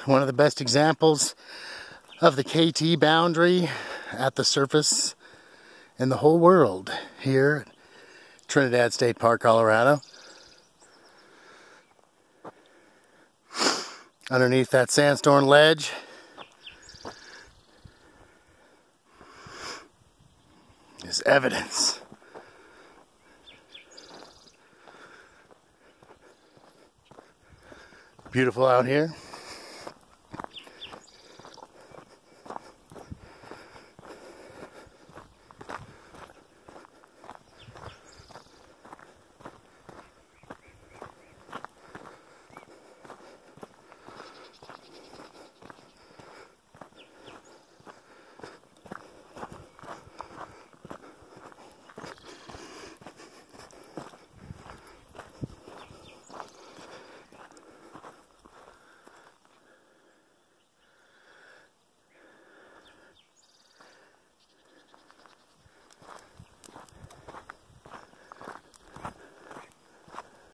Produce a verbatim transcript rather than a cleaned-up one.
one of the best examples of the K T boundary at the surface in the whole world here at Trinidad State Park, Colorado. Underneath that sandstone ledge is evidence. Beautiful out here.